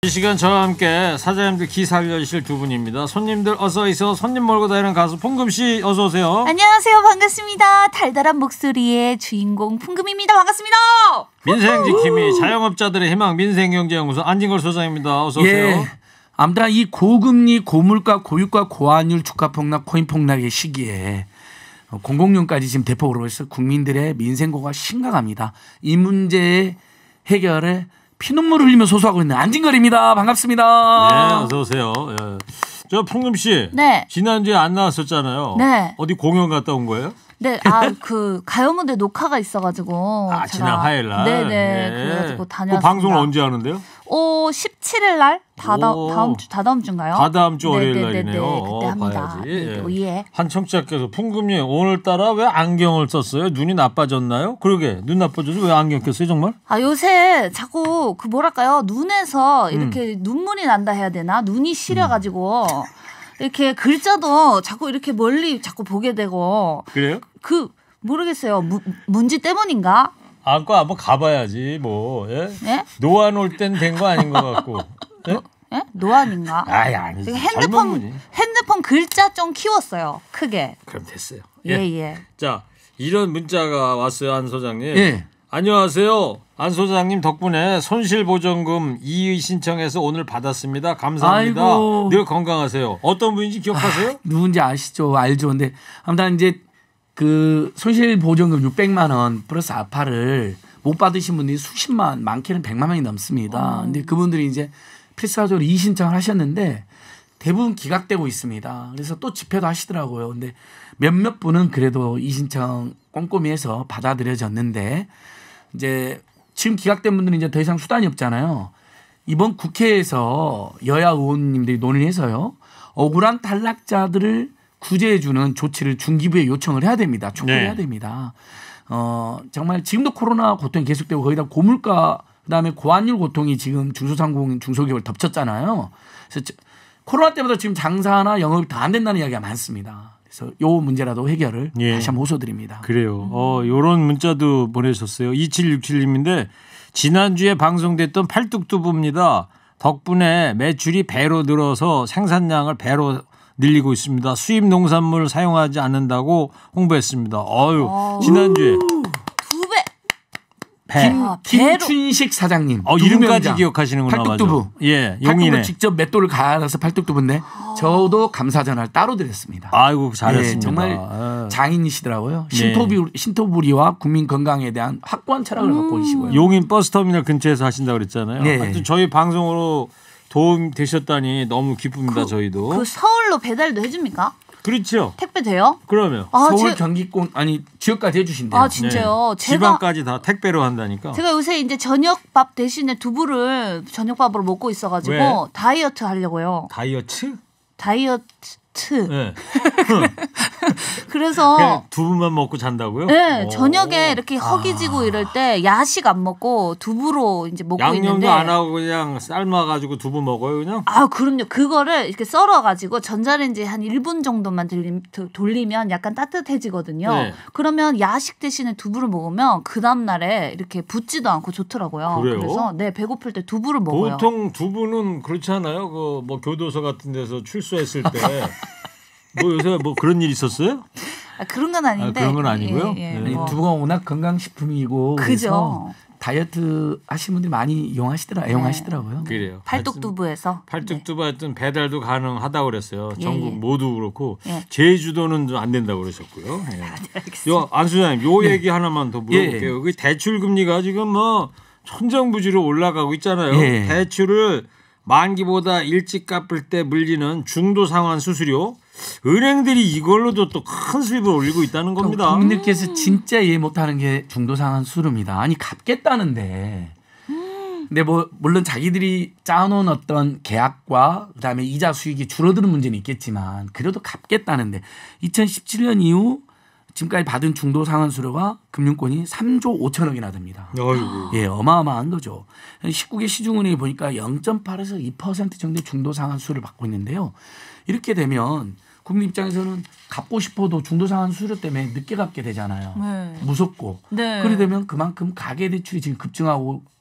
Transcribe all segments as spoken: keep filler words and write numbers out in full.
이 시간 저와 함께 사장님들 기사 알려주실 두 분입니다. 손님들 어서 있어. 손님 몰고 다니는 가수 풍금씨 어서 오세요. 안녕하세요. 반갑습니다. 달달한 목소리의 주인공 풍금입니다. 반갑습니다. 민생지킴이 자영업자들의 희망 민생경제연구소 안진걸 소장입니다. 어서 오세요. 예. 아무튼 이 고금리, 고물가, 고유가, 고환율, 주가 폭락, 코인 폭락의 시기에 공공연까지 지금 대폭 오르고 있어 국민들의 민생고가 심각합니다. 이 문제의 해결에 피눈물 흘리며 소소하고 있는 안진걸입니다. 반갑습니다. 네, 어서 오세요. 예. 저 풍금 씨, 네. 지난주에 안 나왔었잖아요. 네. 어디 공연 갔다 온 거예요? 네, 아, 그 가요무대 녹화가 있어가지고. 아, 제가 지난 화요일 날. 네네. 네. 그래가지고 그 다녀왔습니다. 방송을 언제 하는데요? 오, 십칠 일 날? 다다, 오. 다음 주, 다다음 주인가요? 다다음 주 월요일 네네네네. 날이네요. 그때 어, 합니다. 봐야지. 네, 예. 예. 한 청취자께서 풍금님 오늘따라 왜 안경을 썼어요? 눈이 나빠졌나요? 그러게 눈 나빠져서 왜 안경 꼈어요 정말? 아, 요새 자꾸 그 뭐랄까요. 눈에서 음. 이렇게 눈물이 난다 해야 되나? 눈이 시려가지고. 이렇게 글자도 자꾸 이렇게 멀리 자꾸 보게 되고. 그래요? 그, 모르겠어요. 무, 문제 때문인가? 안고 한번 가봐야지 뭐. 예? 예? 노안 올 땐 된 거 아닌 것 같고. 예? 예? 노안인가? 아이 아니지. 지금 젊은 핸드폰 분이. 핸드폰 글자 좀 키웠어요. 크게. 그럼 됐어요. 예, 예. 자 이런 문자가 왔어요 안 소장님. 예. 안녕하세요. 안 소장님 덕분에 손실보전금 이의 신청해서 오늘 받았습니다. 감사합니다. 아이고. 늘 건강하세요. 어떤 분인지 기억하세요? 아, 누군지 아시죠? 알죠. 근데 아무튼 이제 그 손실보전금 육백만 원 플러스 아파를 못 받으신 분들이 수십만, 많게는 백만 명이 넘습니다. 근데 그분들이 이제 필사적으로 이의 신청을 하셨는데 대부분 기각되고 있습니다. 그래서 또 집회도 하시더라고요. 근데 몇몇 분은 그래도 이의 신청 꼼꼼히 해서 받아들여졌는데 이제 지금 기각된 분들은 이제 더 이상 수단이 없잖아요. 이번 국회에서 여야 의원님들이 논의해서요. 억울한 탈락자들을 구제해주는 조치를 중기부에 요청을 해야 됩니다. 촉구를 네. 해야 됩니다. 어, 정말 지금도 코로나 고통이 계속되고 거기다 고물가 그다음에 고환율 고통이 지금 중소상공 중소기업을 덮쳤잖아요. 그래서 코로나 때보다 지금 장사나 영업이 더 안 된다는 이야기가 많습니다. 그래서 요 문제라도 해결을 예. 다시 한번 호소드립니다. 그래요. 어, 요런 문자도 보내셨어요. 이칠육칠님인데 지난주에 방송됐던 팔뚝두부입니다. 덕분에 매출이 배로 늘어서 생산량을 배로 늘리고 있습니다. 수입 농산물 사용하지 않는다고 홍보했습니다. 어유 어. 지난주에 두 배. 배. 김, 아, 배로. 김춘식 사장님. 어, 두부 이름까지 명장. 기억하시는구나. 팔뚝두부. 맞아. 예, 팔뚝을 용인에. 직접 맷돌을 갈아서 팔뚝두부인데 저도 감사 전화를 따로 드렸습니다. 아이고 잘했습니다. 네, 정말 예. 장인이시더라고요. 네. 신토부리, 신토부리와 국민 건강에 대한 확고한 철학을 갖고 계시고요. 용인 버스터미널 근처에서 하신다고 그랬잖아요. 네. 하여튼 저희 방송으로 도움 되셨다니 너무 기쁩니다. 저희도. 그 서울로 배달도 해줍니까? 그렇죠. 택배 돼요? 그러면 아, 서울 제- 경기권 아니 지역까지 해주신대요. 아 진짜요? 네. 제가 지방까지 다 택배로 한다니까. 제가 요새 이제 저녁밥 대신에 두부를 저녁밥으로 먹고 있어가지고 왜? 다이어트 하려고요. 다이어트? 다이어트. 네. 그래서 그냥 두부만 먹고 잔다고요? 네, 오. 저녁에 이렇게 허기지고 이럴 때 야식 안 먹고 두부로 이제 먹고 양념도 있는데 안 하고 그냥 삶아가지고 두부 먹어요 그냥? 아, 그럼요. 그거를 이렇게 썰어가지고 전자레인지에 한 일 분 정도만 돌리, 도- 돌리면 약간 따뜻해지거든요. 네. 그러면 야식 대신에 두부를 먹으면 그 다음날에 이렇게 붓지도 않고 좋더라고요. 그래요? 래서 네, 배고플 때 두부를 먹어요. 보통 두부는 그렇지 않아요? 그 뭐 교도소 같은 데서 출소했을 때 뭐 요새 뭐 그런 일 있었어요? 아, 그런 건 아닌데. 아, 그런 건 아니고요? 예, 예, 네. 아니, 뭐. 두부가 워낙 건강식품이고 그죠. 그래서 다이어트 하시는 분들이 많이 이용하시더라, 애용하시더라고요. 그래요. 팔뚝두부에서. 팔뚝두부 하여튼 배달도 가능하다고 그랬어요. 예, 전국 예. 모두 그렇고 예. 제주도는 좀 안 된다고 그러셨고요. 예. 알겠습니다. 요 안수장님 요 얘기 하나만 더 물어볼게요. 예. 여기 대출 금리가 지금 뭐 천정부지로 올라가고 있잖아요. 예. 대출을 만기보다 일찍 갚을 때 물리는 중도 상환 수수료. 은행들이 이걸로도 또 큰 수입을 올리고 있다는 겁니다. 국민들께서 진짜 이해 못하는 게 중도상환 수수료입니다. 아니 갚겠다는데. 근데 뭐 물론 자기들이 짜놓은 어떤 계약과 그다음에 이자 수익이 줄어드는 문제는 있겠지만 그래도 갚겠다는데 이천십칠 년 이후 지금까지 받은 중도상환 수수료가 금융권이 삼조 오천억이나 됩니다. 어이구. 예, 어마어마한 거죠. 십구 개 시중은행이 보니까 영 점 팔에서 이 퍼센트 정도의 중도상환 수수료를 받고 있는데요. 이렇게 되면 국민 입장에서는 갚고 싶어도 중도상환 수수료 때문에 늦게 갚게 되잖아요. 네. 무섭고. 네. 그래 되면 그만큼 가계대출이 지금 급증하고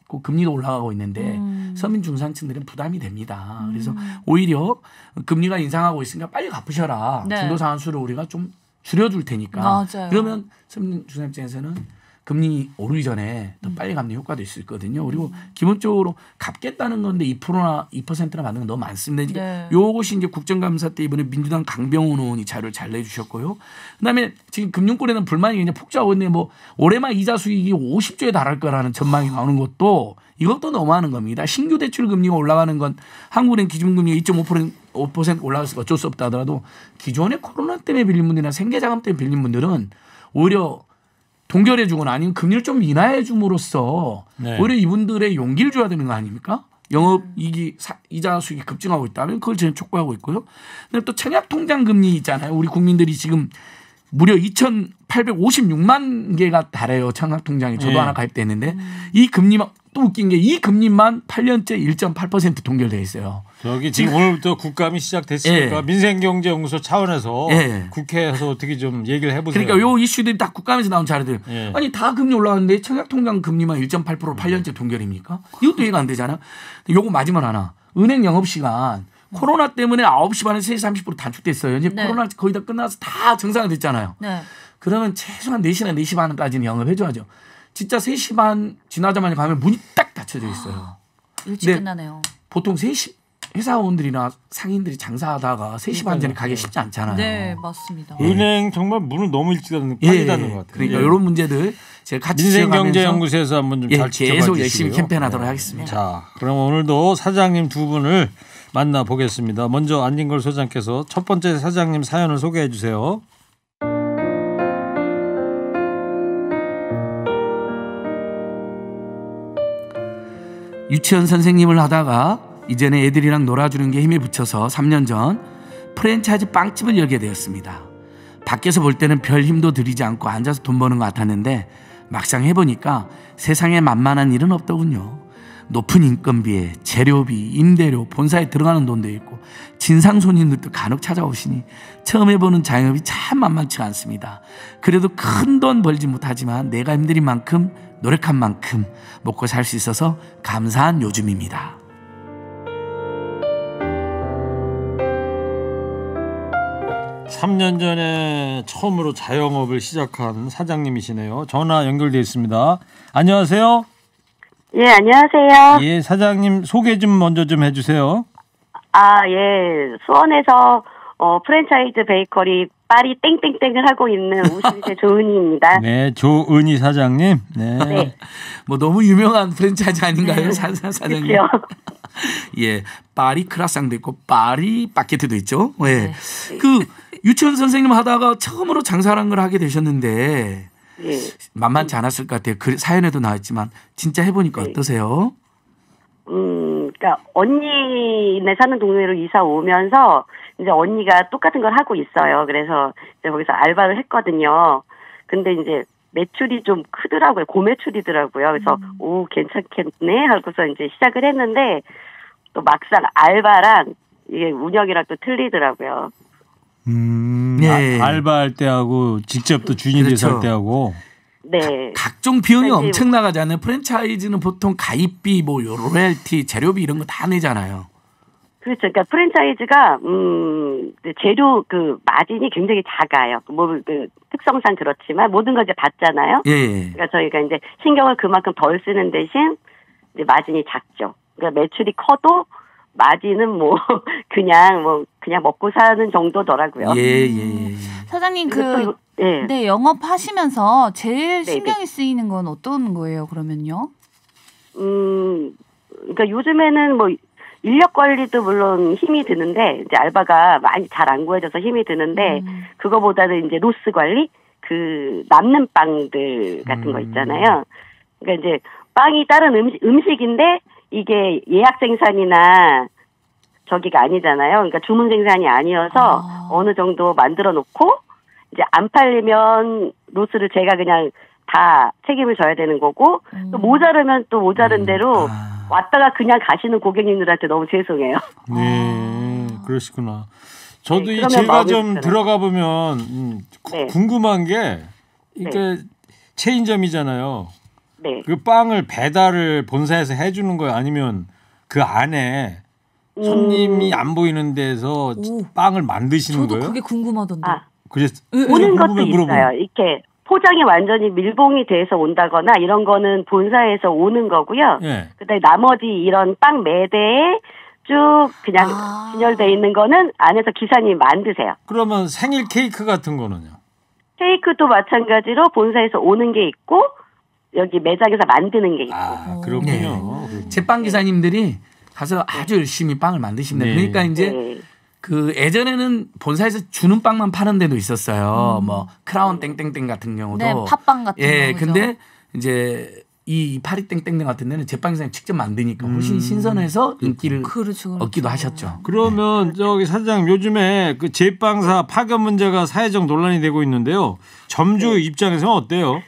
있고 금리도 올라가고 있는데 음. 서민 중산층들은 부담이 됩니다. 그래서 오히려 금리가 인상하고 있으니까 빨리 갚으셔라. 네. 중도상환수를 우리가 좀 줄여줄 테니까. 맞아요. 그러면 서민 중산층에서는 금리 오르기 전에 더 빨리 갚는 효과도 있을 거거든요. 그리고 기본적으로 갚겠다는 건데 이 퍼센트나 이 퍼센트나 받는 건 너무 많습니다. 네. 요것이 이제 국정감사 때 이번에 민주당 강병훈 의원이 자료를 잘 내주셨고요. 그다음에 지금 금융권에는 불만이 굉장히 폭주하고 있는데 뭐 올해만 이자 수익이 오십 조에 달할 거라는 전망이 나오는 것도 이것도 너무하는 겁니다. 신규 대출 금리가 올라가는 건 한국은행 기준금리가 이 점 오 퍼센트 오 퍼센트 올라가서 어쩔 수 없다 하더라도 기존에 코로나 때문에 빌린 분들이나 생계자금 때문에 빌린 분들은 오히려 동결해 주거나 아니면 금리를 좀 인하해 줌으로써 네. 오히려 이분들의 용기를 줘야 되는 거 아닙니까? 영업이익이 사- 이자 수익이 급증하고 있다면 그걸 저는 촉구하고 있고요. 그다음에 또 청약 통장 금리 있잖아요. 우리 국민들이 지금 무려 이천팔백오십육만 개가 달해요. 청약 통장이 저도 예. 하나 가입됐는데 이 금리만 또 웃긴 게 이 금리만 팔 년째 일 점 팔 퍼센트 동결돼 있어요. 저기 지금 오늘부터 국감이 시작됐으니까 예. 민생경제연구소 차원에서 예. 국회에서 어떻게 좀 얘기를 해보세요. 그러니까 요 이슈들이 다 국감에서 나온 자료들. 예. 아니 다 금리 올라갔는데 청약통장 금리만 일 점 팔 퍼센트 팔 년째 동결입니까? 이것도 이해가 안 되잖아. 요거 마지막 하나. 은행 영업시간 코로나 때문에 아홉 시 반에 세 시 삼십 분으로 단축됐어요. 이제 네. 코로나 거의 다 끝나서 다 정상화됐잖아요. 네. 그러면 최소한 네 시나 네 시 반까지는 영업해줘야죠. 진짜 세 시 반 지나자마자 가면 문이 딱 닫혀져 있어요. 일찍 네. 끝나네요. 보통 세 시 회사원들이나 상인들이 장사하다가 세 시 반 전에 가기 쉽지 않잖아요. 네, 맞습니다. 은행 정말 문을 너무 일찍 닫는 빨리 닫는 것 같아요. 그러니까 예. 이런 문제들 제가 같이 민생경제연구소에서 한번 좀 예, 잘 지켜봐 계속 주시고요. 열심히 캠페인하도록 하겠습니다. 자, 그럼 오늘도 사장님 두 분을 만나 보겠습니다. 먼저 안진걸 소장께서 첫 번째 사장님 사연을 소개해 주세요. 유치원 선생님을 하다가 이전에 애들이랑 놀아주는 게 힘에 붙여서 삼 년 전 프랜차이즈 빵집을 열게 되었습니다. 밖에서 볼 때는 별 힘도 들이지 않고 앉아서 돈 버는 것 같았는데 막상 해보니까 세상에 만만한 일은 없더군요. 높은 인건비에 재료비, 임대료, 본사에 들어가는 돈도 있고 진상 손님들도 간혹 찾아오시니 처음 해보는 자영업이 참 만만치가 않습니다. 그래도 큰 돈 벌지 못하지만 내가 힘들인 만큼 노력한 만큼 먹고 살 수 있어서 감사한 요즘입니다. 삼 년 전에 처음으로 자영업을 시작한 사장님이시네요. 전화 연결되어 있습니다. 안녕하세요. 예, 안녕하세요. 예, 사장님 소개 좀 먼저 좀 해주세요. 아, 예. 수원에서 어, 프랜차이즈 베이커리 파리 땡땡땡을 하고 있는 오십이 세 조은희입니다. 네, 조은희 사장님. 네. 네. 뭐 너무 유명한 프랜차이즈 아닌가요, 사, 사, 사장님? 그렇죠. 예, 파리 크라상도 있고 파리 바게트도 있죠. 예, 그 유치원 선생님 하다가 처음으로 장사라는 걸 하게 되셨는데 예. 만만치 않았을 것 같아요. 그 사연에도 나왔지만 진짜 해보니까 네. 어떠세요? 음, 그러니까 언니네 사는 동네로 이사 오면서 이제 언니가 똑같은 걸 하고 있어요. 그래서 이제 거기서 알바를 했거든요. 근데 이제 매출이 좀 크더라고요. 고매출이더라고요. 그래서 음. 오 괜찮겠네 하고서 이제 시작을 했는데 또 막상 알바랑 이게 운영이랑 또 틀리더라고요. 음, 네. 아, 알바할 때하고 직접 또 주인이 돼서 그렇죠. 할 때하고. 네. 각종 비용이 사실- 엄청 나가잖아요. 프랜차이즈는 보통 가입비, 뭐 로열티, 재료비 이런 거 다 내잖아요. 그렇죠. 그러니까 프랜차이즈가 음 재료 그 마진이 굉장히 작아요. 뭐 그 특성상 그렇지만 모든 걸 이제 받잖아요. 예. 그러니까 저희가 이제 신경을 그만큼 덜 쓰는 대신 이제 마진이 작죠. 그러니까 매출이 커도 마진은 뭐 그냥 뭐 그냥 먹고 사는 정도더라고요. 예, 예, 예. 사장님 그리고 또 그 이거- 예. 네, 영업하시면서 제일 네, 신경이 쓰이는 건 어떤 거예요, 그러면요? 음, 그러니까 요즘에는 뭐 인력 관리도 물론 힘이 드는데 이제 알바가 많이 잘 안 구해져서 힘이 드는데 음. 그거보다는 이제 로스 관리, 그 남는 빵들 같은 거 있잖아요. 그러니까 이제 빵이 다른 음식 음식인데 이게 예약 생산이나 저기가 아니잖아요. 그러니까 주문 생산이 아니어서 아. 어느 정도 만들어 놓고 이제 안 팔리면 로스를 제가 그냥 다 책임을 져야 되는 거고 음. 또 모자르면 또 모자른 대로 아. 왔다가 그냥 가시는 고객님들한테 너무 죄송해요. 네, 그러시구나. 저도 네, 이 그러면 제가 마음이 좀 불편해요. 들어가 보면 음, 구- 네. 궁금한 게 이게 체인점이잖아요. 네. 그 빵을 배달을 본사에서 해주는 거예요? 아니면 그 안에 손님이 안 보이는 데서 오. 빵을 만드시는 저도 거예요? 그게 궁금하던데. 아, 그래서 오는 것도 물어보는 있어요. 이렇게 포장이 완전히 밀봉이 돼서 온다거나 이런 거는 본사에서 오는 거고요. 예. 그다음에 나머지 이런 빵 매대에 쭉 그냥 아. 진열돼 있는 거는 안에서 기사님이 만드세요. 그러면 생일 케이크 같은 거는요? 케이크도 마찬가지로 본사에서 오는 게 있고 여기 매장에서 만드는 게 있고. 아, 그렇군요. 제빵 기사님들이 가서 아주 열심히 빵을 만드십니다. 네. 그러니까 이제 네. 그 예전에는 본사에서 주는 빵만 파는 데도 있었어요. 뭐 크라운 땡땡땡 같은 경우도 네, 팥빵 같은 예, 거. 그죠? 근데 이제 이 파리 땡땡땡 같은 데는 제빵 기사님 직접 만드니까 훨씬 신선해서 인기를 그렇죠, 그렇죠. 얻기도 하셨죠. 그러면 저기 사장님 요즘에 그 제빵사 파견 문제가 사회적 논란이 되고 있는데요. 점주 네. 입장에서는 어때요?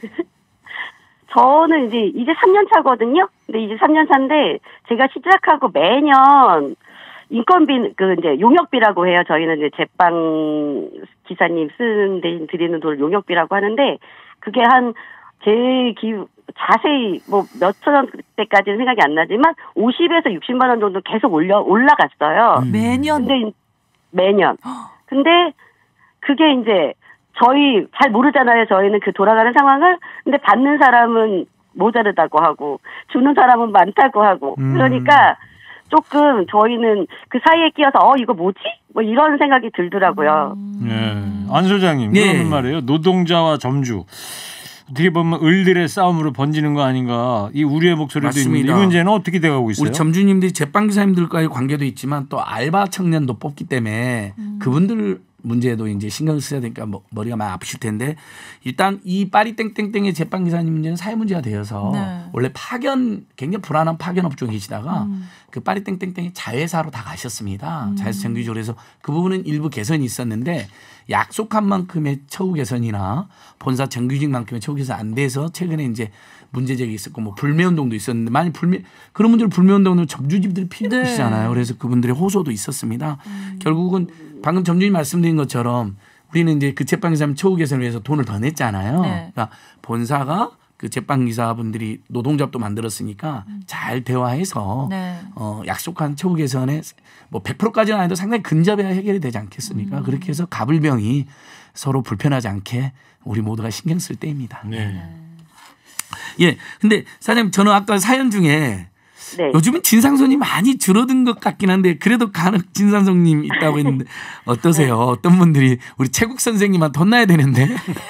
저는 이제 이제 삼 년 차거든요. 근데 이제 삼 년 차인데 제가 시작하고 매년 인건비 그 이제 용역비라고 해요. 저희는 이제 제빵 기사님 쓰는 데 드리는 돈 용역비라고 하는데 그게 한 제 기 자세히 뭐 몇천 원대까지는 생각이 안 나지만 오십에서 육십만 원 정도 계속 올려 올라갔어요. 음. 매년. 근데 매년. 근데 그게 이제 저희 잘 모르잖아요. 저희는 그 돌아가는 상황을. 근데 받는 사람은 모자르다고 하고 주는 사람은 많다고 하고. 음. 그러니까 조금 저희는 그 사이에 끼어서 어 이거 뭐지? 뭐 이런 생각이 들더라고요. 음. 네. 안 소장님 네. 그러는 말이에요. 노동자와 점주 어떻게 보면 을들의 싸움으로 번지는 거 아닌가 이 우리의 목소리도 맞습니다. 있는데 이 문제는 어떻게 돼가고 있어요? 우리 점주님들이 제빵 기사님들과의 관계도 있지만 또 알바 청년도 뽑기 때문에 음. 그분들 문제도 이제 신경을 써야 되니까 뭐 머리가 많이 아프실 텐데 일단 이 파리 땡땡땡의 제빵 기사님 문제는 사회 문제가 되어서 네. 원래 파견 굉장히 불안한 파견 업종에 계시다가 음. 그 파리 땡땡땡이 자회사로 다 가셨습니다. 자회사 정규직으로 해서 그 부분은 일부 개선이 있었는데 약속한 만큼의 처우 개선이나 본사 정규직만큼의 처우 개선 안 돼서 최근에 이제 문제제기 있었고 뭐 불매운동도 있었는데 많이 불매 그런 문제를 불매운동은 점주집들이 피해보시잖아요. 네. 그래서 그분들의 호소도 있었습니다. 음. 결국은 방금 점주님 말씀드린 것처럼 우리는 이제 그 제빵기사 처우 개선을 위해서 돈을 더 냈잖아요. 네. 그러니까 본사가 그 제빵기사분들이 노동조합도 만들었으니까 잘 대화해서 네. 어, 약속한 처우 개선에 뭐 백 퍼센트까지는 아니도 상당히 근접해야 해결이 되지 않겠습니까? 음. 그렇게 해서 가불병이 서로 불편하지 않게 우리 모두가 신경 쓸 때입니다. 네. 예. 근데 사장님 저는 아까 사연 중에 네. 요즘은 진상손이 많이 줄어든 것 같긴 한데 그래도 간혹 진상손님 있다고 했는데 어떠세요? 어떤 분들이 우리 최국 선생님한테 혼나야 되는데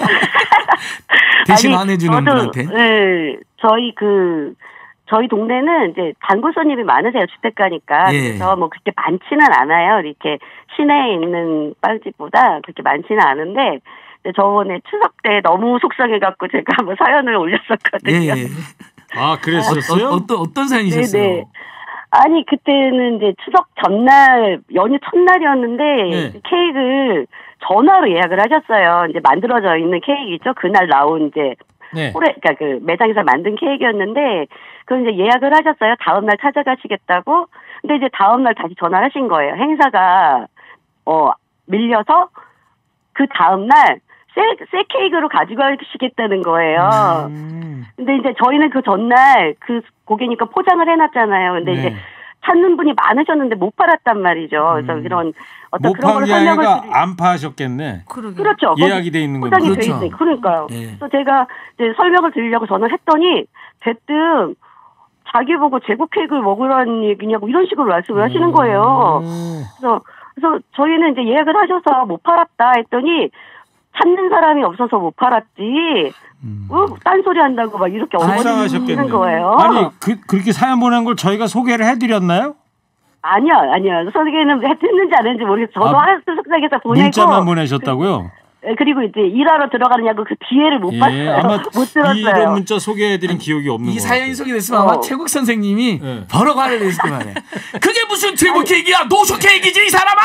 대신 안 해주는 분한테. 네, 저희 그 저희 동네는 이제 단골 손님이 많으세요. 주택가니까. 예. 그래서 뭐 그렇게 많지는 않아요. 이렇게 시내에 있는 빵집보다 그렇게 많지는 않은데 근데 저번에 추석 때 너무 속상해갖고 제가 한번 사연을 올렸었거든요. 예. 아 그랬었어요? 어, 어떤 어떤 사연이셨어요? 네네. 아니 그때는 이제 추석 전날 연휴 첫날이었는데 네. 케이크를 전화로 예약을 하셨어요. 이제 만들어져 있는 케이크 있죠. 그날 나온 이제 네. 홀에 그러니까 그 매장에서 만든 케이크였는데 그걸 이제 예약을 하셨어요. 다음 날 찾아가시겠다고. 근데 이제 다음 날 다시 전화를 하신 거예요. 행사가 어 밀려서 그 다음 날 새, 새 케이크로 가지고 가시겠다는 거예요. 음. 근데 이제 저희는 그 전날 그 고객니까 포장을 해놨잖아요. 근데 네. 이제 찾는 분이 많으셨는데 못 팔았단 말이죠. 그래서 음. 이런 어떤 못 그런 판 걸 게 설명을 아니라 드리... 안 파셨겠네. 그러게. 그렇죠. 예약이 돼 있는 포장이 거죠. 돼 그렇죠. 있으니까. 그러니까요. 예. 그래서 제가 이제 설명을 드리려고 전화를 했더니 대뜸 자기 보고 제국 케이크를 먹으라는 얘기냐고 이런 식으로 말씀을 하시는 거예요. 음. 그래서 그래서 저희는 이제 예약을 하셔서 못 팔았다 했더니 찾는 사람이 없어서 못 팔았지. 음. 어, 딴소리 한다고 막 이렇게 속상하셨겠네. 어머니는 거예요. 아니 그, 그렇게 사연 보낸 걸 저희가 소개를 해드렸나요? 아니요, 아니요. 소개는 했는지 안 했는지 모르겠어요. 저도 아, 하나씩 속삭여서 보내고. 문자만 보내셨다고요? 그, 그리고 이제 일하러 들어가느냐고 그 기회를 못 예, 봤어요. 아마 못 들었어요. 이런 문자 소개해드린 기억이 없는 이 것 사연이 같아요. 소개됐으면 어. 아마 최국 선생님이 네. 바로 화를 냈을 거예요. 그게 무슨 최국 케이크야? 노쇼 케이크지 이 사람아!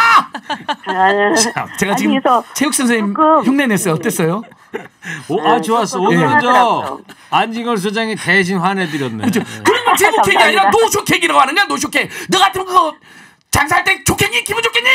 아, 제가 아니, 지금 그래서 최국 선생님 조금- 흉내 냈어요. 어땠어요? 오, 아 좋았어. 조금 오늘은 저 하더라고요. 안진걸 소장이 대신 화내드렸네. 그렇죠. 네. 그러면 최국 케이크 아니라 감사합니다. 노쇼 케이크라고 하는 거야. 노쇼 케이크. 너 같으면 그거 장사할 때 좋겠니? 기분 좋겠니?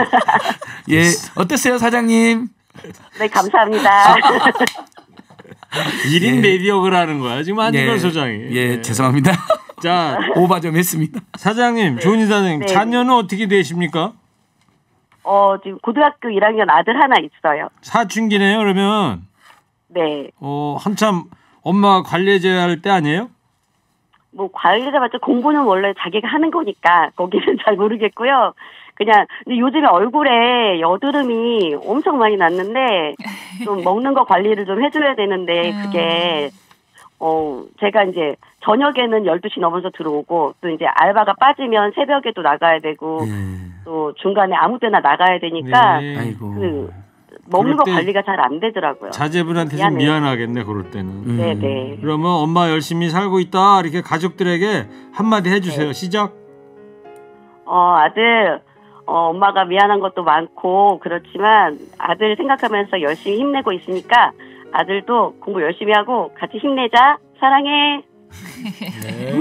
예, 어땠어요, 사장님? 네, 감사합니다. 일 인 예. 매비역을 하는 거야 지금 안진걸 예. 소장이. 예, 예. 죄송합니다. 자 오바 좀 했습니다. 사장님, 조은희 사장님, 네. 자녀는 어떻게 되십니까? 어, 지금 고등학교 일 학년 아들 하나 있어요. 사춘기네요. 그러면 네. 어, 한참 엄마 관리해줘야 할 때 아니에요? 뭐 관리자봤자 공부는 원래 자기가 하는 거니까 거기는 잘 모르겠고요. 그냥 근데 요즘에 얼굴에 여드름이 엄청 많이 났는데 좀 먹는 거 관리를 좀 해줘야 되는데 그게 어 제가 이제 저녁에는 열두 시 넘어서 들어오고 또 이제 알바가 빠지면 새벽에 또 나가야 되고 예. 또 중간에 아무 때나 나가야 되니까 네. 아이고. 그 먹는 거 그럴 때 관리가 잘 안 되더라고요. 자제분한테 좀 미안해요. 미안하겠네 그럴 때는. 음. 네네. 그러면 엄마 열심히 살고 있다 이렇게 가족들에게 한마디 해주세요. 네. 시작. 어 아들 어 엄마가 미안한 것도 많고 그렇지만 아들 생각하면서 열심히 힘내고 있으니까 아들도 공부 열심히 하고 같이 힘내자. 사랑해. 네.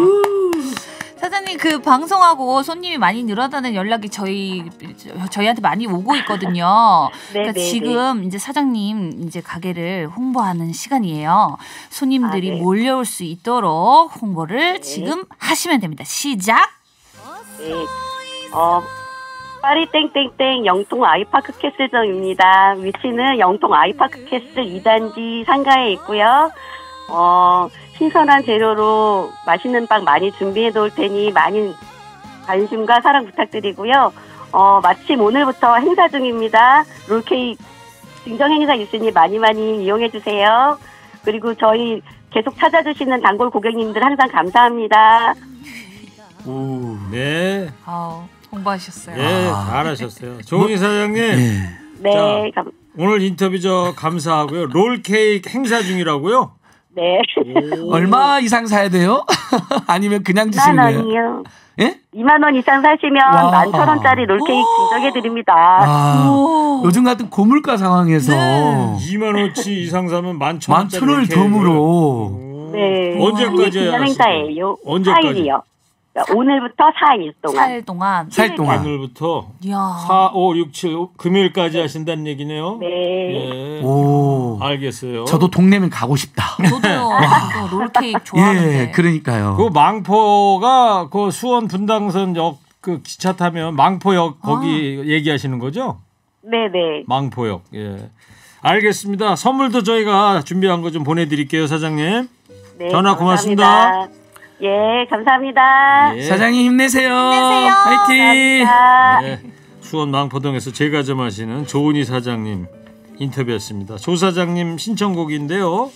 사장님 그 방송하고 손님이 많이 늘어나는 연락이 저희 저희한테 많이 오고 있거든요. 그러니까 네, 네, 지금 이제 사장님 이제 가게를 홍보하는 시간이에요. 손님들이 아, 네. 몰려올 수 있도록 홍보를 지금 하시면 됩니다. 시작. 네. 어 파리 땡땡땡 영통 아이파크 캐슬점입니다. 위치는 영통 아이파크 캐슬 이 단지 상가에 있고요. 어 신선한 재료로 맛있는 빵 많이 준비해 놓을 테니 많은 관심과 사랑 부탁드리고요. 어, 마침 오늘부터 행사 중입니다. 롤케이크 증정 행사 있으니 많이 많이 이용해 주세요. 그리고 저희 계속 찾아주시는 단골 고객님들 항상 감사합니다. 오, 네. 아우, 홍보하셨어요. 네, 아. 잘하셨어요. 조은희 사장님, 예. 네, 감, 오늘 인터뷰 저 감사하고요. 롤케이크 행사 중이라고요? 네. 얼마 이상 사야 돼요? 아니면 그냥 이만 주시면 돼요? 원이요. 예? 이만 원 이상 사시면 와. 만 천 원짜리 롤케이크 증정해 드립니다. 아, 오. 요즘 같은 고물가 상황에서 네. 이만 원치 이상 사면 만천 만 천 원을 덤으로. 오. 네. 언제까지 기념 행사예요. 언제까지? 사 일이요. 그러니까 오늘부터 사 일 동안. 사 일 동안. 사 일 동안. 오늘부터 이야. 사, 오, 육, 칠 금요일까지 하신다는 얘기네요. 네. 예. 오. 알겠어요. 저도 동네면 가고 싶다. 저도요. 저도 롤케이크 좋아하는데. 예, 그러니까요. 그 망포가 그 수원 분당선 역 그 기차 타면 망포역 거기 얘기하시는 거죠? 네네. 망포역. 예. 알겠습니다. 선물도 저희가 준비한 거 좀 보내드릴게요, 사장님. 네, 전화 고맙습니다. 감사합니다. 예, 감사합니다. 예. 사장님 힘내세요. 힘내세요. 화이팅. 감사합니다. 네. 수원 망포동에서 제가 점 하시는 조은희 사장님 인터뷰였습니다. 조 사장님 신청곡인데요.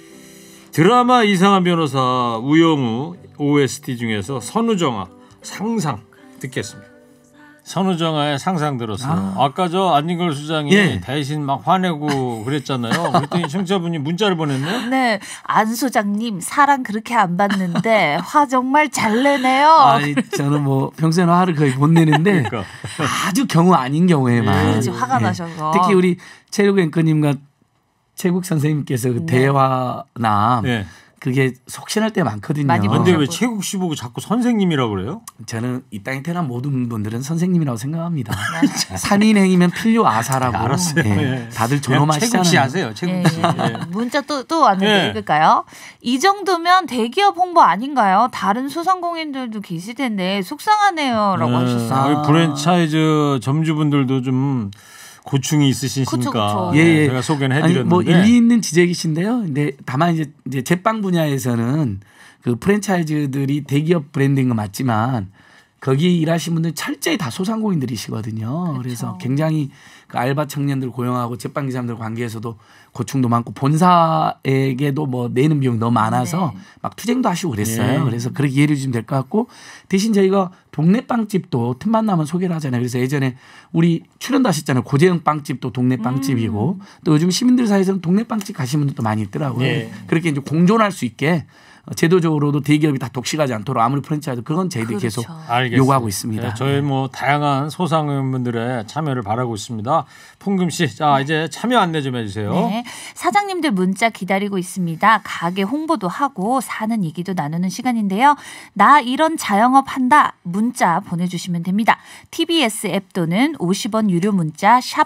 드라마 이상한 변호사 우영우 오에스티 중에서 선우정아 상상 듣겠습니다. 선우정아의 상상 들었어요. 아. 까 저 안진걸 수장이 예. 대신 막 화내고 그랬잖아요. 그랬더니 청취자분이 문자를 보냈네. 네, 안 소장님 사랑 그렇게 안 받는데 화 정말 잘 내네요. 아니 저는 뭐 평소에는 화를 거의 못 내는데 그러니까. 아주 경우 아닌 경우에만. 그렇지, 화가 예. 나셔서. 특히 우리 최욱 앵커님과 최국 선생님께서 그 네. 대화나 네. 그게 속신할 때 많거든요. 많이 근데 왜 그러고. 최국 씨 보고 자꾸 선생님이라고 그래요? 저는 이 땅에 태어난 모든 분들은 선생님이라고 생각합니다. 산인행이면 필요 아사라고. 알았어요. 예. 예. 다들 그냥 존엄하시잖아요. 최국 씨 아세요? 최국 예, 씨. 예. 예. 문자 또, 또 왔는데 예. 읽을까요? 이 정도면 대기업 홍보 아닌가요? 다른 소상공인들도 계실 텐데 속상하네요. 라고 네. 하셨어요. 우리 프랜차이즈 점주분들도 좀 고충이 있으시니까 그쵸, 그쵸. 예, 예. 제가 소개는 아니, 해드렸는데 뭐 일리 있는 지적이신데요. 근데 다만 이제, 이제 제빵 분야에서는 그 프랜차이즈들이 대기업 브랜드인 건 맞지만 거기 일하신 분들 철저히 다 소상공인들이시거든요. 그쵸. 그래서 굉장히 그 알바 청년들 고용하고 제빵 기사님들 관계에서도 고충도 많고 본사에게도 뭐 내는 비용이 너무 많아서 네. 막 투쟁도 하시고 그랬어요. 네. 그래서 그렇게 이해를 주시면 될 것 같고 대신 저희가 동네 빵집도 틈만 나면 소개를 하잖아요. 그래서 예전에 우리 출연도 하셨잖아요. 고재영 빵집도 동네 빵집이고 또 요즘 시민들 사이에서는 동네 빵집 가시는 분들도 많이 있더라고요. 네. 그렇게 이제 공존할 수 있게 제도적으로도 대기업이 다 독식하지 않도록 아무리 프랜차이즈 그건 저희들이 그렇죠. 계속 알겠습니다. 요구하고 있습니다. 네, 저희 뭐 다양한 소상의원분들의 참여를 바라고 있습니다. 풍금 씨, 자 이제 참여 안내 좀 해주세요. 네. 사장님들 문자 기다리고 있습니다. 가게 홍보도 하고 사는 얘기도 나누는 시간인데요. 나 이런 자영업 한다 문자 보내주시면 됩니다. 티비에스 앱 또는 오십 원 유료 문자 샵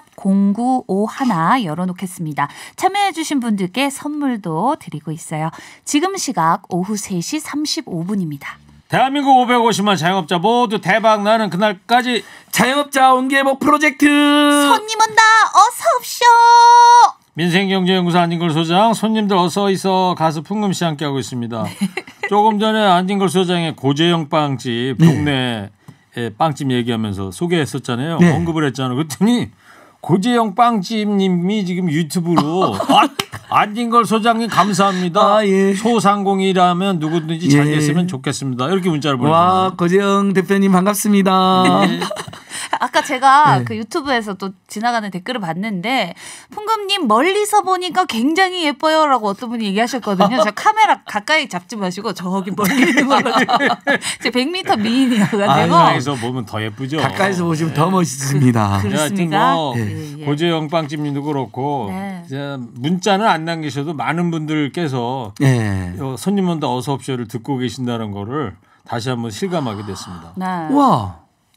공구오일 열어놓겠습니다. 참여해주신 분들께 선물도 드리고 있어요. 지금 시각 오후 세 시 삼십오 분입니다. 대한민국 오백오십만 자영업자 모두 대박 나는 그날까지 자영업자 온개복 프로젝트 손님 온다 어서 옵쇼. 민생경제연구소 안진걸 소장 손님들 어서 있어 가수 풍금 씨 함께하고 있습니다. 조금 전에 안진걸 소장의 고재영 빵집 동네 빵집 얘기하면서 소개했었잖아요. 네. 언급을 했잖아요. 그랬더니 고재영 빵집님이 지금 유튜브로 아, 안진걸 소장님 감사합니다. 아, 예. 소상공인이라면 누구든지 잘 예. 됐으면 좋겠습니다. 이렇게 문자를 보내요. 와 고재영 대표님 반갑습니다. 아까 제가 네. 그 유튜브에서 또 지나가는 댓글을 봤는데 풍금님 멀리서 보니까 굉장히 예뻐요라고 어떤 분이 얘기하셨거든요. 저 카메라 가까이 잡지 마시고 저기 멀리 있는 걸로 제 백 미터 미인이어가지고 가까이서 보면 더 예쁘죠. 가까이서 보시면 더 멋있습니다. 그렇습니까? 뭐 예, 예. 고재영 빵집님도 그렇고 네. 이제 문자는 안 남기셔도 많은 분들께서 네. 손님 온다 어서 옵쇼를 듣고 계신다는 거를 다시 한번 실감하게 됐습니다. 네. 와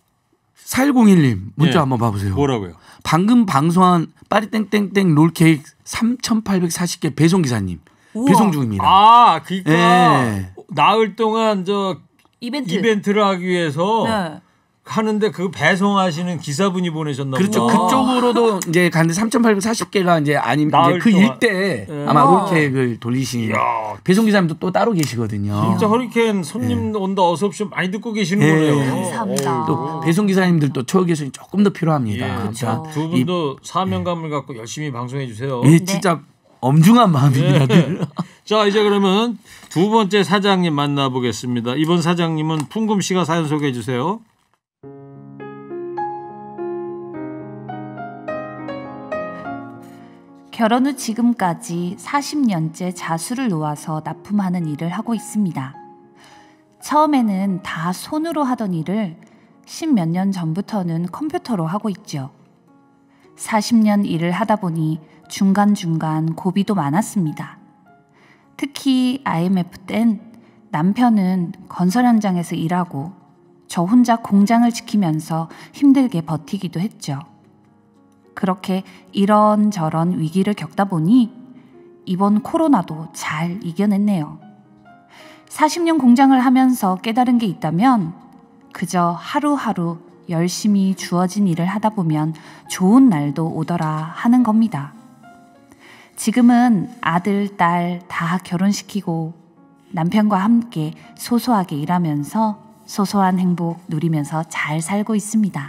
사일공일님 문자 예. 한번 봐보세요. 뭐라고요? 방금 방송한 파리땡땡땡 롤케이크 삼천팔백사십 개 배송기사님 우와. 배송 중입니다. 아, 그러니까 예. 나흘 동안 저 이벤트. 이벤트를 하기 위해서 네. 하는데 그 배송하시는 기사분이 보내셨나 그렇죠. 보다. 그쪽으로도 이제 갔는데 삼천팔백사십 개가 이제 아니면 이제 나흘 그 동안. 일대에 예. 아마 어. 롤케이크를 돌리신 이야. 배송기사님도 또 따로 계시거든요. 진짜 허리케인 손님 온다 어서 옵쇼 많이 듣고 계시는 예. 거네요. 감사합니다. 어우. 또 배송기사님들도 초과 개선이 조금 더 필요합니다. 예. 그렇죠. 두 이- 분도 사명감을 갖고 열심히 방송해 주세요. 예, 진짜 엄중한 마음입니다. 예. 늘. 자, 이제 그러면 두 번째 사장님 만나보겠습니다. 이번 사장님은 풍금 씨가 사연 소개해 주세요. 결혼 후 지금까지 사십 년째 자수를 놓아서 납품하는 일을 하고 있습니다. 처음에는 다 손으로 하던 일을 십몇 년 전부터는 컴퓨터로 하고 있죠. 사십 년 일을 하다 보니 중간중간 고비도 많았습니다. 특히 아이엠에프 땐 남편은 건설 현장에서 일하고 저 혼자 공장을 지키면서 힘들게 버티기도 했죠. 그렇게 이런저런 위기를 겪다 보니 이번 코로나도 잘 이겨냈네요. 사십 년 공장을 하면서 깨달은 게 있다면 그저 하루하루 열심히 주어진 일을 하다 보면 좋은 날도 오더라 하는 겁니다. 지금은 아들, 딸 다 결혼시키고 남편과 함께 소소하게 일하면서 소소한 행복 누리면서 잘 살고 있습니다.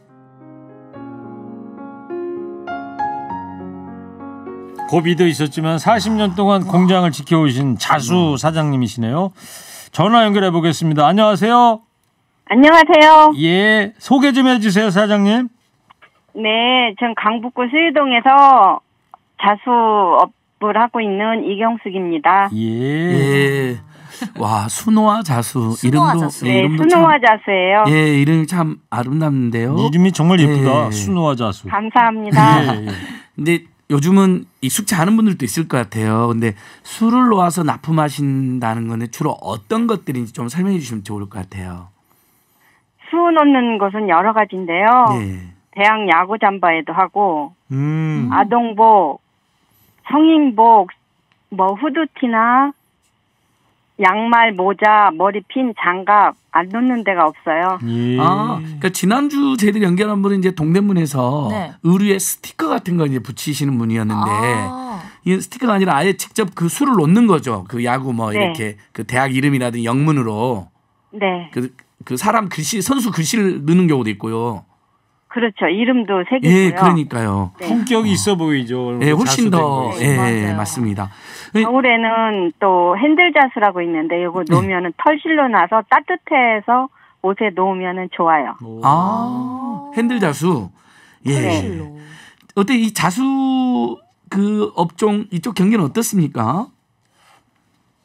고비도 있었지만 사십 년 동안 공장을 지켜오신 자수 사장님이시네요. 전화 연결해 보겠습니다. 안녕하세요. 안녕하세요. 예, 소개 좀 해주세요, 사장님. 네, 전 강북구 수유동에서 자수업을 하고 있는 이경숙입니다. 예. 예. 와 순호와 자수 순호와 이름도 자수. 예, 네, 이름도 순호화 참, 자수예요. 예 이름이 참 아름답는데요. 이름이 정말 예쁘다. 예. 순호와 자수. 감사합니다. 예, 예. 근데 요즘은 익숙치 않은 분들도 있을 것 같아요. 근데 술을 놓아서 납품하신다는 거는 주로 어떤 것들인지 좀 설명해 주시면 좋을 것 같아요. 수 놓는 것은 여러 가지인데요. 네. 대학 야구 잠바에도 하고 음. 아동복, 성인복, 뭐 후드티나 양말, 모자, 머리핀, 장갑 안 놓는 데가 없어요. 예. 아, 그러니까 지난주 저희들 연결한 분은 이제 동대문에서 네. 의류에 스티커 같은 거 이제 붙이시는 분이었는데 아. 이 스티커가 아니라 아예 직접 그 수를 놓는 거죠. 그 야구 뭐 네. 이렇게 그 대학 이름이라든지 영문으로 네, 그, 그 사람 글씨 선수 글씨를 넣는 경우도 있고요. 그렇죠. 이름도 새기고요. 예, 그러니까요. 네. 품격이 있어 보이죠. 예, 훨씬 더 자수된 예, 거. 맞아요. 맞습니다. 겨울에는 또 핸들 자수라고 있는데 이거 놓으면은 털실로 나서 따뜻해서 옷에 놓으면은 좋아요. 오. 아, 핸들 자수. 예. 털실로. 어때 이 자수 그 업종 이쪽 경기는 어떻습니까?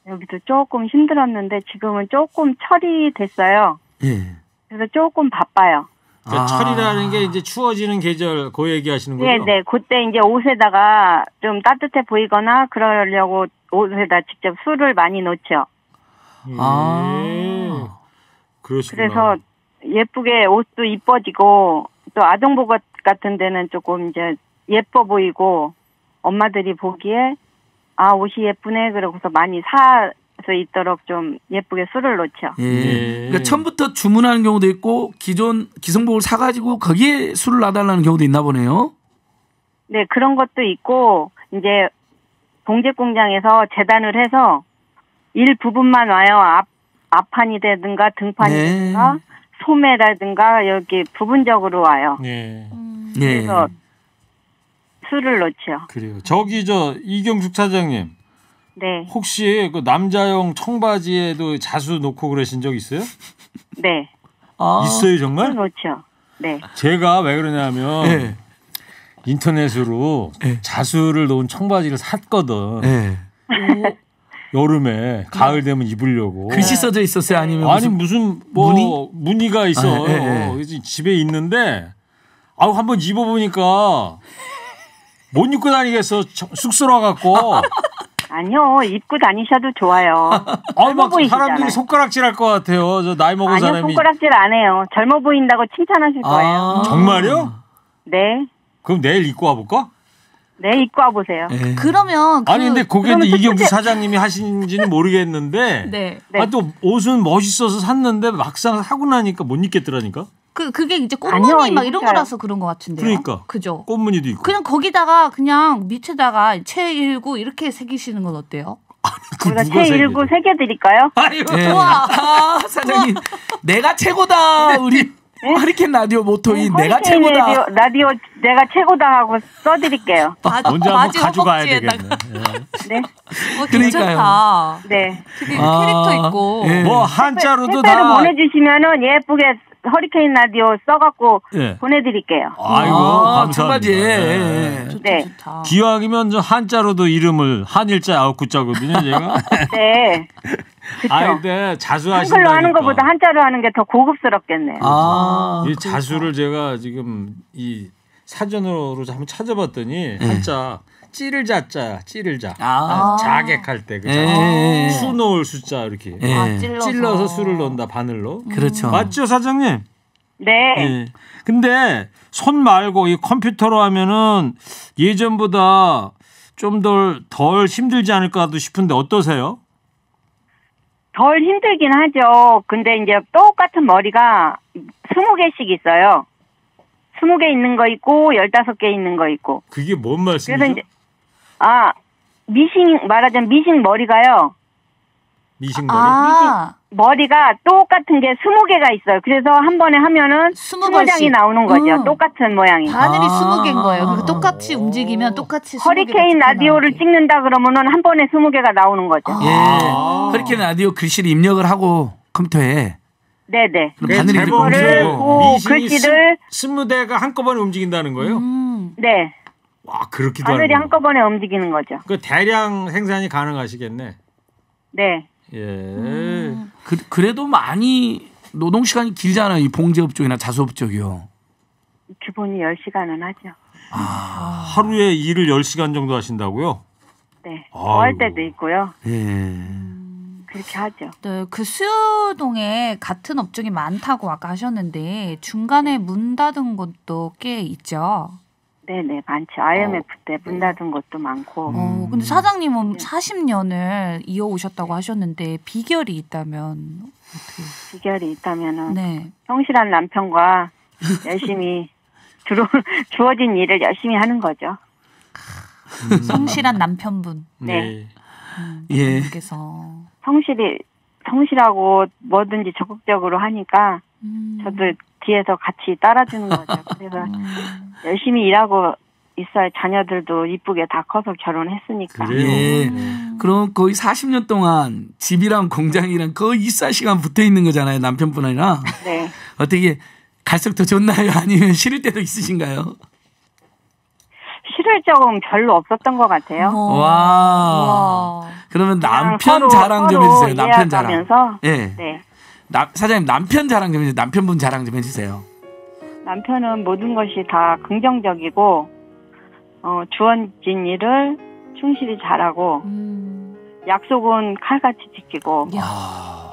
여기도 조금 힘들었는데 지금은 조금 철이 됐어요. 예. 그래서 조금 바빠요. 그러니까 아. 철이라는 게 이제 추워지는 계절 그 얘기하시는 거죠? 네, 네. 그때 이제 옷에다가 좀 따뜻해 보이거나 그러려고 옷에다 직접 술을 많이 넣죠. 예. 아. 그러시구나. 그래서 예쁘게 옷도 이뻐지고 또 아동복 같은 데는 조금 이제 예뻐 보이고 엄마들이 보기에 아 옷이 예쁘네 그러고서 많이 사서 있도록 좀 예쁘게 술을 넣죠. 예. 예. 그러니까 처음부터 주문하는 경우도 있고 기존 기성복을 사가지고 거기에 술을 놔달라는 경우도 있나 보네요. 네 그런 것도 있고 이제 봉제공장에서 재단을 해서 일부분만 와요. 앞 앞판이 되든가 등판이 네. 되든가 소매라든가 여기 부분적으로 와요. 예. 음. 예. 그래서 술을 넣죠. 그래요. 저기 저 이경숙 사장님 네, 혹시 그 남자용 청바지에도 자수 놓고 그러신 적 있어요? 네, 아. 있어요 술 정말? 넣죠. 네, 제가 왜 그러냐면 예. 인터넷으로 예. 자수를 놓은 청바지를 샀거든. 예. 여름에 가을 되면 입으려고. 글씨 써져 있었어요? 아니면 아니 무슨 무슨 뭐 무늬? 무늬? 가 있어. 아, 예, 예. 그래서 집에 있는데 아우 한번 입어보니까 못 입고 다니겠어. 저- 쑥스러워 갖고. 아니요 입고 다니셔도 좋아요. 아우 막 보이시잖아요. 사람들이 손가락질할 것 같아요. 저 나이 먹은 아니요 사람이. 손가락질 안 해요. 젊어 보인다고 칭찬하실 거예요. 아. 정말요? 네, 그럼 내일 입고 와볼까? 네 입고 와보세요. 예. 그러면 그, 아니 근데 그게 그러면 이제 또 이경수 특별- 사장님이 하시는지는 모르겠는데. 네. 네. 아, 또 옷은 멋있어서 샀는데 막상 사고 나니까 못 입겠더라니까. 그 그게 이제 아니요, 꽃무늬 막 이런 입으셔요. 거라서 그런 것 같은데요. 그러니까. 그죠. 꽃무늬도 있고. 그냥 거기다가 그냥 밑에다가 최일구 이렇게 새기시는 건 어때요? 그 우리가 누가 최일구 새기죠? 새겨드릴까요? 아유. 예. 우와. 아, 사장님 내가 최고다. 우리 하리켄 라디오 모토인 내가 허리케인 최고다. 라디오, 라디오 내가 최고다 하고 써드릴게요. 바, 언제 한번 바지 가져가야 허벅지에다가. 되겠네. 예. 네, 어, 그러니까요. 괜찮다. 네. 되게 아, 캐릭터 있고. 예. 뭐 한자로도 택배로 다. 보내주시면은 예쁘게 허리케인 라디오 써갖고 예. 보내드릴게요. 아이고 아, 감사합니다. 청바지에. 예. 좋다, 네. 좋다. 기왕이면 저 한자로도 이름을 한일자 아홉 구자거든요, 제가. 네. 그쵸. 아 근데 자수하신다니까. 한글로 하는 것보다 한자로 하는 게 더 고급스럽겠네요. 아. 이 자수를 제가 지금 이 사전으로 한번 찾아봤더니 예. 한자 찌를 자자, 찌를 자. 아. 자객할 때 그죠? 예. 수 놓을 숫자 이렇게. 예. 아, 찔러서. 찔러서 수를 넣는다 바늘로. 그렇죠. 맞죠, 사장님? 네. 예. 근데 손 말고 이 컴퓨터로 하면은 예전보다 좀 덜 덜 힘들지 않을까도 싶은데 어떠세요? 덜 힘들긴 하죠. 근데 이제 똑같은 머리가 스무 개씩 있어요. 스무 개 있는 거 있고 열다섯 개 있는 거 있고. 그게 뭔 말씀이죠? 그래서 이제 아 미싱 말하자면 미싱 머리가요. 미싱머리. 아, 머리가 똑같은 게 스무 개가 있어요. 그래서 한 번에 하면은 스무 스무 장이 벌씩. 나오는 거죠. 음. 똑같은 모양이. 바늘이 아. 스무 개인 거예요. 그러니까 똑같이 움직이면 똑같이 스무 개가 허리케인 찍혀 라디오를 나오게. 찍는다 그러면은 한 번에 스무 개가 나오는 거죠. 예. 아. 허리케인 라디오 글씨를 입력을 하고 컴퓨터에 네네. 그럼 바늘이 이렇게 제목을 움직이고. 오, 미싱이 글씨를- 스- 스무 대가 한꺼번에 움직인다는 거예요? 음. 네. 와 그렇기도 바늘이 하고. 한꺼번에 움직이는 거죠. 그 대량 생산이 가능하시겠네. 네. 예. 음. 그, 그래도 많이 노동 시간이 길잖아요. 이 봉제업 쪽이나 자수업 쪽이요. 기본이 열 시간은 하죠. 하루에 일을 열 시간 정도 하신다고요? 네. 아이고. 더 할 때도 있고요. 예. 그렇게 하죠. 네, 그 수유동에 같은 업종이 많다고 아까 하셨는데 중간에 문 닫은 곳도 꽤 있죠. 네네, 많죠. 아이엠에프 때 문 닫은 것도 많고. 어, 근데 사장님은 사십 년을 이어오셨다고 하셨는데 비결이 있다면 어떻게? 비결이 있다면은 네. 성실한 남편과 열심히 주로 주어진 일을 열심히 하는 거죠. 성실한 남편분 네. 음, 예. 분께서 성실히 성실하고 뭐든지 적극적으로 하니까 음, 저도 뒤에서 같이 따라주는 거죠. 그래서 음, 열심히 일하고 있어야 자녀들도 이쁘게 다 커서 결혼했으니까. 그래요. 예. 음. 그럼 거의 사십 년 동안 집이랑 공장이랑 거의 이십사 시간 붙어 있는 거잖아요. 남편분이랑. 네. 어떻게 갈색 더 좋나요? 아니면 싫을 때도 있으신가요? 치를 적은 별로 없었던 것 같아요. 어. 와. 와. 그러면 그냥 남편 서로, 자랑 좀 서로 해주세요. 남편 자랑. 이해하면서. 예. 네. 남, 사장님 남편 자랑 좀 해주세요. 남편분 자랑 좀 해주세요. 남편은 모든 것이 다 긍정적이고 어, 주어진 일을 충실히 잘하고 음. 약속은 칼같이 지키고 야. 아.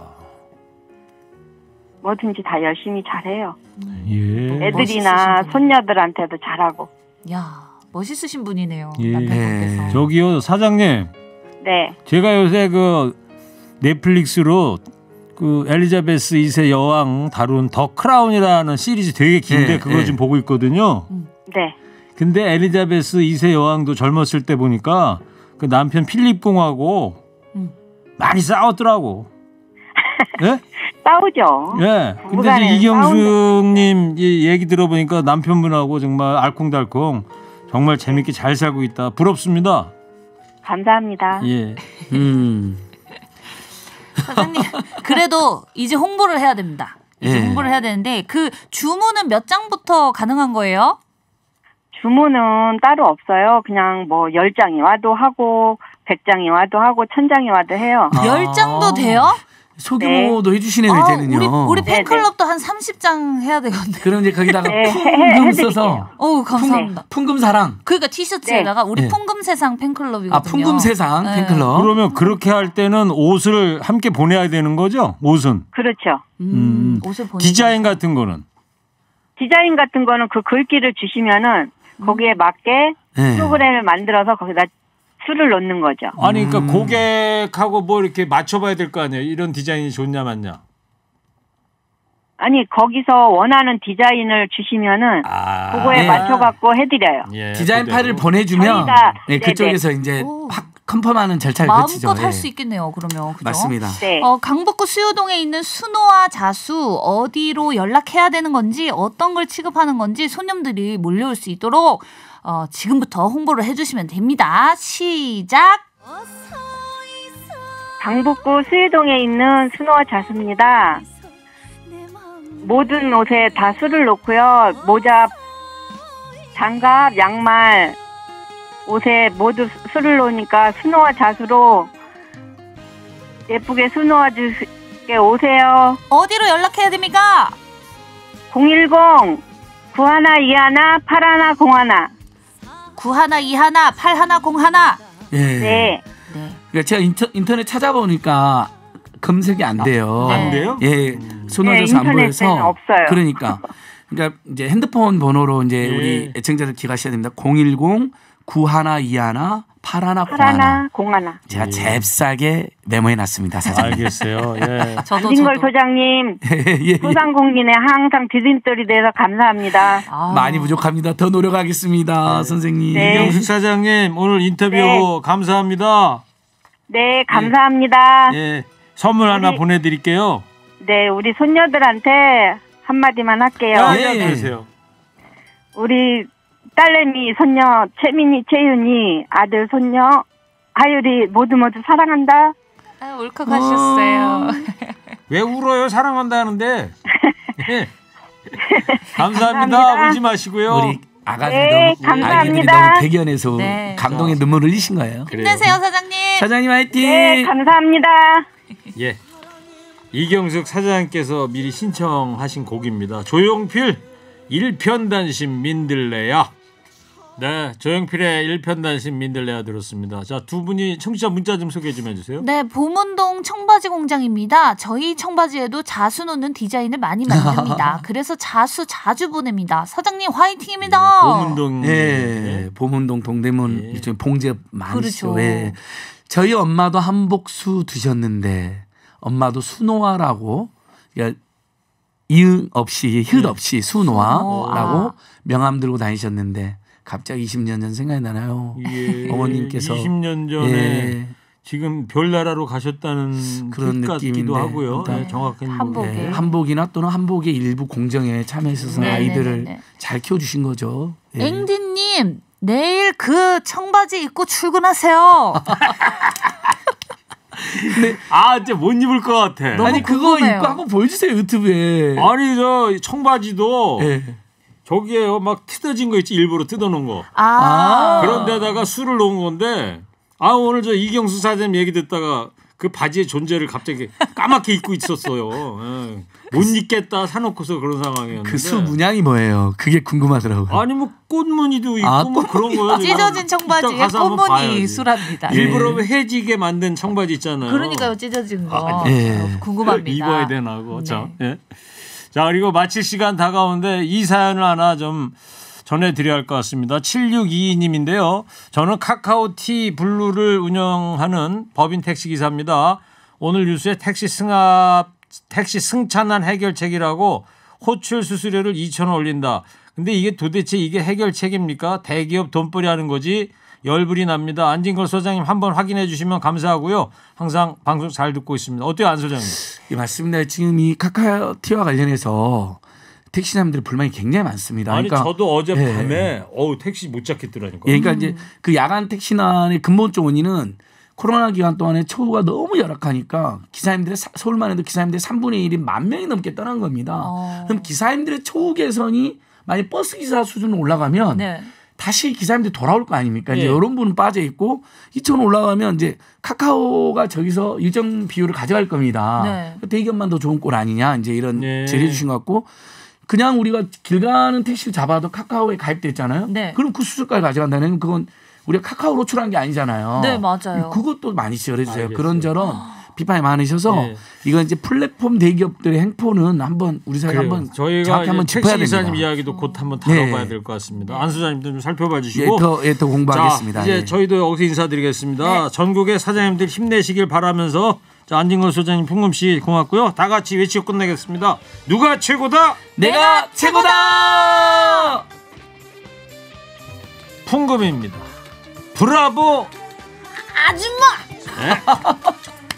뭐든지 다 열심히 잘해요. 예. 애들이나 멋있으신 분이네. 손녀들한테도 잘하고. 야, 멋있으신 분이네요. 예. 남편분께서. 저기요 사장님, 네. 제가 요새 그 넷플릭스로 그 엘리자베스 이 세 여왕 다룬 더 크라운이라는 시리즈 되게 긴데 네, 그거 네. 지금 보고 있거든요. 네. 근데 엘리자베스 이 세 여왕도 젊었을 때 보니까 그 남편 필립 공하고 음. 많이 싸웠더라고. 예? 싸우죠. 예. 근데 부부간에 이제 이경숙님 이 얘기 들어보니까 남편분하고 정말 알콩달콩 정말 재밌게 잘 살고 있다. 부럽습니다. 감사합니다. 예. 음. 사장님, 그래도 이제 홍보를 해야 됩니다. 이제 예. 홍보를 해야 되는데 그 주문은 몇 장부터 가능한 거예요? 주문은 따로 없어요. 그냥 뭐 열 장이 와도 하고 백 장이 와도 하고 천 장이 와도 해요. 아. 열 장도 돼요? 소규모도 해주시네요, 아, 이제는요. 우리 우리 네네. 팬클럽도 한 삼십 장 해야 되겠네. 그럼 이제 거기다가 네, 해- 풍금 해드릴게요. 써서 어우, 감사합니다. 풍금 사랑. 그러니까 티셔츠에다가 우리 네. 풍금 세상 팬클럽이거든요. 아, 풍금 세상 네. 팬클럽. 그러면 그렇게 할 때는 옷을 함께 보내야 되는 거죠? 옷은. 그렇죠. 음, 옷을 보내. 디자인 같은 거는. 디자인 같은 거는 그 글귀를 주시면은 거기에 맞게 네. 프로그램을 만들어서 거기다 수를 넣는 거죠. 아니 그러니까 음. 고객하고 뭐 이렇게 맞춰봐야 될 거 아니에요. 이런 디자인이 좋냐 맞냐. 아니 거기서 원하는 디자인을 주시면은 아. 그거에 네. 맞춰갖고 해드려요. 예, 디자인 그대로. 파일을 보내주면 저희가- 네, 네네. 그쪽에서 이제 오. 확 컨펌하는 절차를 거치죠. 마음껏 할 예. 수 있겠네요. 그러면 그죠? 맞습니다. 네. 어, 강북구 수요동에 있는 순호와 자수 어디로 연락해야 되는 건지 어떤 걸 취급하는 건지 손님들이 몰려올 수 있도록 어, 지금부터 홍보를 해주시면 됩니다. 시작. 강북구 수유동에 있는 순호와 자수입니다. 모든 옷에 다 수를 놓고요. 모자, 장갑, 양말, 옷에 모두 수를 놓으니까 순호와 자수로 예쁘게 수놓아 주게 오세요. 어디로 연락해야 됩니까? 공일공 구하나 이하나 팔하나 공하나. 구하나 이하나 팔하나 공하나. 예. 네. 네. 그러니까 제가 인터, 인터넷 찾아보니까 검색이 안 돼요. 네. 안 돼요? 예, 손화져서 네, 안 보여서. 인터넷에는 없어요. 그러니까, 그러니까 이제 핸드폰 번호로 이제 예. 우리 애청자들 기억하셔야 됩니다. 공일공 구하나 이하나 팔하나 공하나. 팔하나 공하나. 제가 예. 잽싸게 메모해놨습니다, 사장님. 알겠어요. 예. 저도 진걸 저도. 소장님 예, 예. 소상공인에 항상 디딤돌이 돼서 감사합니다. 아. 많이 부족합니다. 더 노력하겠습니다, 선생님. 네. 이경숙 사장님 오늘 인터뷰 네. 감사합니다. 네, 감사합니다. 예. 선물 하나 우리- 보내드릴게요. 네, 우리 손녀들한테 한마디만 할게요. 아, 예. 예. 그러세요. 우리 딸내미, 손녀, 채민이, 채윤이, 아들, 손녀, 하율이 모두 모두 사랑한다. 아, 울컥하셨어요. 왜 울어요? 사랑한다는데. 예. 감사합니다. 감사합니다. 울지 마시고요. 우리 아가들이 네, 너무, 아이들이 감사합니다. 너무 대견해서 네. 감동에 눈물을 흘리신 거예요. 그래요. 힘내세요, 사장님. 사장님 화이팅! 네, 감사합니다. 예. 이경숙 사장님께서 미리 신청하신 곡입니다. 조용필 일편단심 민들레야. 네, 조용필의 일편단심 민들레야 들었습니다. 자, 두 분이 청취자 문자 좀 소개 좀 해주세요. 네, 보문동 청바지 공장입니다. 저희 청바지에도 자수 놓는 디자인을 많이 만듭니다. 그래서 자수 자주 보냅니다. 사장님 화이팅입니다. 네, 보문동. 예, 보문동 동대문 예. 이쪽에 봉제업 많으시죠. 그렇죠. 예. 저희 엄마도 한복수 드셨는데 엄마도 수노아라고 그러니까 이응 없이 흣 없이 수노아라고 수노아. 명함 들고 다니셨는데 갑자기 이십 년 전 생각이 나나요? 예, 어머님께서 이십 년 전에 예. 지금 별나라로 가셨다는 그런 뜻 같기도 느낌인데. 하고요. 네. 네, 정확한 한복에. 예, 한복이나 또는 한복의 일부 공정에 참여해서 네, 아이들을 네, 네, 네. 잘 키워주신 거죠. 예. 앵디님 내일 그 청바지 입고 출근하세요. 아, 이제 못 입을 것 같아. 너무 아니 그거 궁금해요. 입고 한번 보여주세요 유튜브에. 아니 저 청바지도 예. 저기에요 막 뜯어진 거 있지 일부러 뜯어놓은 거. 아. 그런 데다가 술을 놓은 건데 아 오늘 저 이경수 사장님 얘기 듣다가 그 바지의 존재를 갑자기 까맣게 잊고 있었어요. 예. 못 잊겠다 사놓고서 그런 상황이었는데. 그 수 문양이 뭐예요? 그게 궁금하더라고요. 아니 뭐 꽃무늬도 있고 아, 뭐 그런 거요. 찢어진 청바지에 꽃무늬 수랍니다. 예. 일부러 해지게 만든 청바지 있잖아요. 그러니까요, 찢어진 거. 아, 네. 궁금합니다. 입어야 되나 그거 네. 참. 예. 자 그리고 마칠 시간 다가오는데 이 사연을 하나 좀 전해드려야 할 것 같습니다. 칠육이이 님인데요. 저는 카카오티 블루를 운영하는 법인 택시기사입니다. 오늘 뉴스에 택시 승합, 택시 승차난 해결책이라고 호출 수수료를 이천 원 올린다. 근데 이게 도대체 이게 해결책입니까? 대기업 돈벌이 하는 거지? 열불이 납니다. 안진걸 소장님 한번 확인해 주시면 감사하고요. 항상 방송 잘 듣고 있습니다. 어때요 안 소장님? 예, 맞습니다. 지금 이 카카오티와 관련해서 택시 사람들의 불만이 굉장히 많습니다. 아니 그러니까 저도 어제 예. 밤에 어우 택시 못 잡겠더라니까. 예, 그러니까 이제 그 야간 택시난의 근본적 원인은 코로나 기간 동안에 처우가 너무 열악하니까 기사님들의 사- 서울만 해도 기사님들의 삼분의 일이 만 명이 넘게 떠난 겁니다. 어. 그럼 기사님들의 처우 개선이 만약 버스 기사 수준으로 올라가면 네. 다시 기사님들이 돌아올 거 아닙니까? 이제 예. 이런 분은 빠져 있고 이천 원 올라가면 이제 카카오가 저기서 일정 비율을 가져갈 겁니다. 네. 대기업만 더 좋은 꼴 아니냐 이제 이런 예. 제리해 주신 것 같고 그냥 우리가 길 가는 택시를 잡아도 카카오에 가입됐잖아요. 네. 그럼 그 수수까지 가져간다는 그건 우리가 카카오 로출한 게 아니잖아요. 네, 맞아요. 그것도 많이 지적해 주세요. 알겠어요. 그런저런 비판이 많으셔서 네. 이건 이제 플랫폼 대기업들의 행포는 한번 우리 사회 그래요. 한번 저희가 정확히 한번 이제 짚어야 택시 기사님 됩니다. 이야기도 곧 한번 다뤄봐야 네. 될 것 같습니다. 안 소장님도 좀 살펴봐 예, 주시고 더, 예, 더 공부하겠습니다. 자, 이제 예. 저희도 여기서 인사드리겠습니다. 네. 전국의 사장님들 힘내시길 바라면서 자, 안진걸 소장님, 풍금 씨 고맙고요. 다 같이 외치고 끝내겠습니다. 누가 최고다? 내가 최고다! 풍금입니다. 브라보 아줌마!